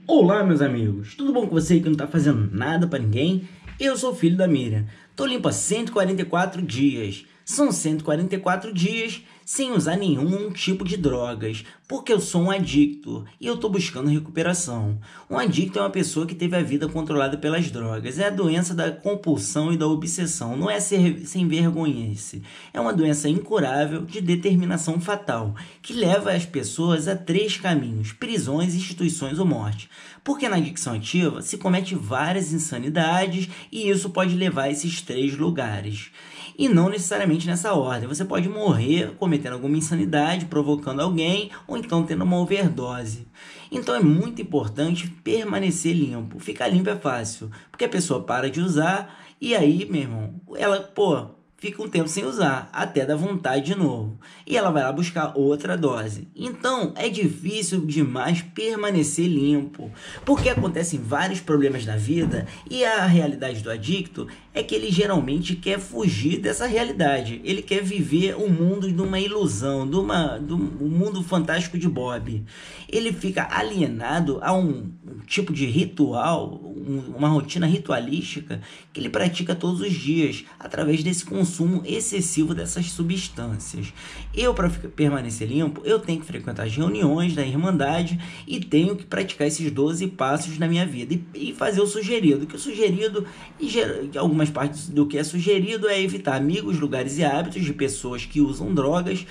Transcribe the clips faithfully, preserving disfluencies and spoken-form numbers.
Olá, meus amigos, tudo bom com você que não tá fazendo nada pra ninguém? Eu sou o filho da Miriam, tô limpo há cento e quarenta e quatro dias. São cento e quarenta e quatro dias sem usar nenhum tipo de drogas, porque eu sou um adicto e eu tô buscando recuperação. Um adicto é uma pessoa que teve a vida controlada pelas drogas, é a doença da compulsão e da obsessão, não é ser sem vergonhice. É uma doença incurável de determinação fatal, que leva as pessoas a três caminhos: prisões, instituições ou morte. Porque na adicção ativa se comete várias insanidades e isso pode levar a esses três lugares. E não necessariamente nessa ordem. Você pode morrer cometendo alguma insanidade, provocando alguém, ou então tendo uma overdose. Então é muito importante permanecer limpo. Ficar limpo é fácil, porque a pessoa para de usar e aí, meu irmão, ela, pô, fica um tempo sem usar, até dar vontade de novo. E ela vai lá buscar outra dose. Então, é difícil demais permanecer limpo, porque acontecem vários problemas na vida e a realidade do adicto é que ele geralmente quer fugir dessa realidade. Ele quer viver um mundo de uma ilusão, de, uma, de um mundo fantástico de Bob. Ele fica alienado a um tipo de ritual, uma rotina ritualística que ele pratica todos os dias, através desse consumo excessivo dessas substâncias. Eu, para permanecer limpo, eu tenho que frequentar as reuniões da Irmandade e tenho que praticar esses doze passos na minha vida e, e fazer o sugerido, que o sugerido, e algumas partes do que é sugerido é evitar amigos, lugares e hábitos de pessoas que usam drogas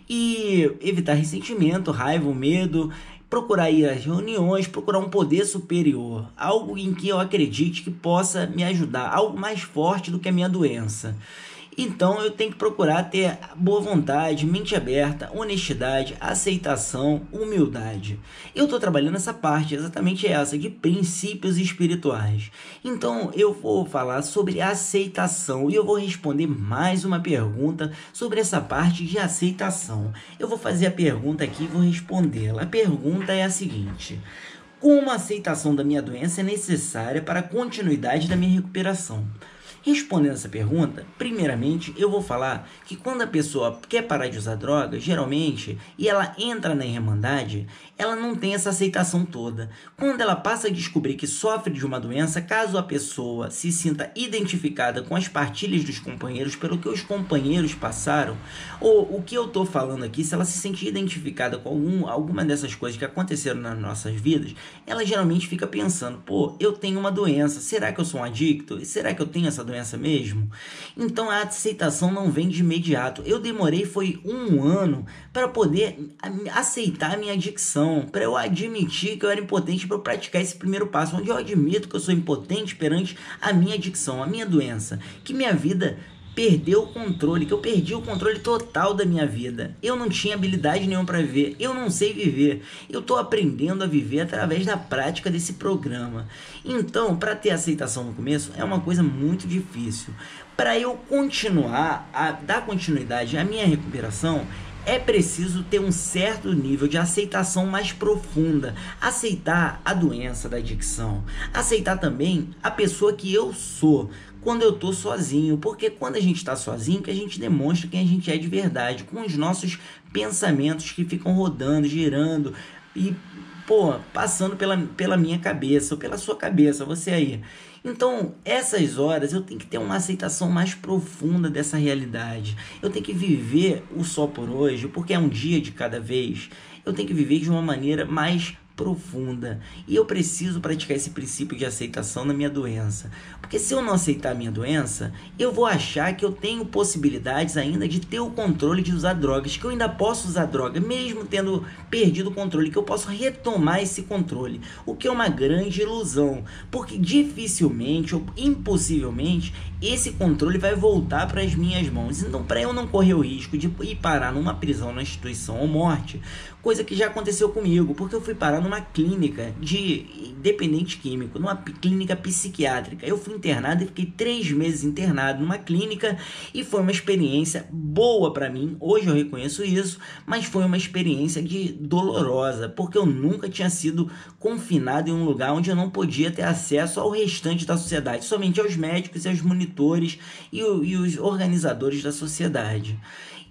e evitar ressentimento, raiva, medo, procurar ir às reuniões, procurar um poder superior, algo em que eu acredite que possa me ajudar, algo mais forte do que a minha doença. Então eu tenho que procurar ter boa vontade, mente aberta, honestidade, aceitação, humildade. Eu estou trabalhando essa parte, exatamente essa, de princípios espirituais. Então eu vou falar sobre aceitação e eu vou responder mais uma pergunta sobre essa parte de aceitação. Eu vou fazer a pergunta aqui e vou respondê-la. A pergunta é a seguinte: como a aceitação da minha doença é necessária para a continuidade da minha recuperação? Respondendo essa pergunta, primeiramente eu vou falar que quando a pessoa quer parar de usar droga, geralmente, e ela entra na Irmandade, ela não tem essa aceitação toda. Quando ela passa a descobrir que sofre de uma doença, caso a pessoa se sinta identificada com as partilhas dos companheiros, pelo que os companheiros passaram, ou o que eu estou falando aqui, se ela se sentir identificada com algum, alguma dessas coisas que aconteceram nas nossas vidas, ela geralmente fica pensando: pô, eu tenho uma doença, será que eu sou um adicto? Será que eu tenho essa doença mesmo? Então a aceitação não vem de imediato. Eu demorei foi um ano para poder aceitar a minha adicção, para eu admitir que eu era impotente para praticar esse primeiro passo, onde eu admito que eu sou impotente perante a minha adicção, a minha doença, que minha vida perdeu o controle, que eu perdi o controle total da minha vida. Eu não tinha habilidade nenhuma para viver, eu não sei viver. Eu estou aprendendo a viver através da prática desse programa. Então, para ter aceitação no começo, é uma coisa muito difícil. Para eu continuar, a dar continuidade à minha recuperação, é preciso ter um certo nível de aceitação mais profunda, aceitar a doença da adicção, aceitar também a pessoa que eu sou quando eu tô sozinho, porque quando a gente está sozinho, que a gente demonstra quem a gente é de verdade, com os nossos pensamentos que ficam rodando, girando e, pô, passando pela, pela minha cabeça, ou pela sua cabeça, você aí. Então, essas horas eu tenho que ter uma aceitação mais profunda dessa realidade. Eu tenho que viver o só por hoje, porque é um dia de cada vez. Eu tenho que viver de uma maneira mais profunda. E eu preciso praticar esse princípio de aceitação na minha doença. Porque se eu não aceitar a minha doença, eu vou achar que eu tenho possibilidades ainda de ter o controle de usar drogas, que eu ainda posso usar droga, mesmo tendo perdido o controle, que eu posso retomar esse controle, o que é uma grande ilusão, porque dificilmente ou impossivelmente esse controle vai voltar para as minhas mãos. Então, para eu não correr o risco de ir parar numa prisão, numa instituição ou morte, coisa que já aconteceu comigo, porque eu fui parar numa clínica de dependente químico, numa clínica psiquiátrica. Eu fui internado e fiquei três meses internado numa clínica e foi uma experiência boa para mim. Hoje eu reconheço isso, mas foi uma experiência de dolorosa, porque eu nunca tinha sido confinado em um lugar onde eu não podia ter acesso ao restante da sociedade, somente aos médicos e aos monitores e, o, e os organizadores da sociedade.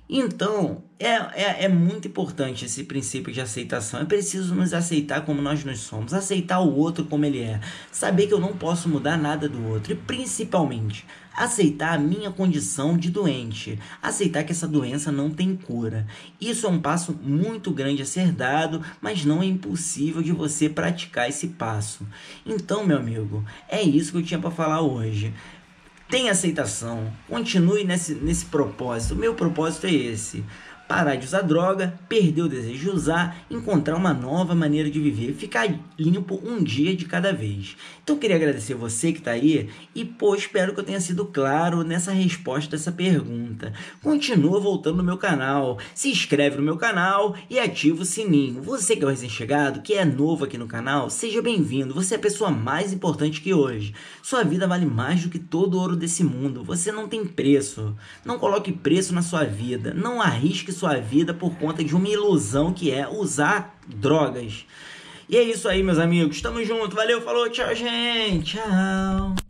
Então, é, é, é muito importante esse princípio de aceitação. É preciso nos aceitar como nós nos somos, aceitar o outro como ele é, saber que eu não posso mudar nada do outro e, principalmente, aceitar a minha condição de doente, aceitar que essa doença não tem cura. Isso é um passo muito grande a ser dado, mas não é impossível de você praticar esse passo. Então, meu amigo, é isso que eu tinha para falar hoje. Tenha aceitação, continue nesse, nesse propósito. O meu propósito é esse: parar de usar droga, perder o desejo de usar, encontrar uma nova maneira de viver, ficar limpo um dia de cada vez. Então eu queria agradecer você que está aí e, pô, espero que eu tenha sido claro nessa resposta dessa pergunta. Continua voltando no meu canal, se inscreve no meu canal e ativa o sininho. Você que é o recém-chegado, que é novo aqui no canal, seja bem-vindo. Você é a pessoa mais importante que hoje. Sua vida vale mais do que todo o ouro desse mundo. Você não tem preço. Não coloque preço na sua vida. Não arrisque sua vida por conta de uma ilusão que é usar drogas. E é isso aí, meus amigos. Tamo junto. Valeu, falou, tchau, gente. Tchau.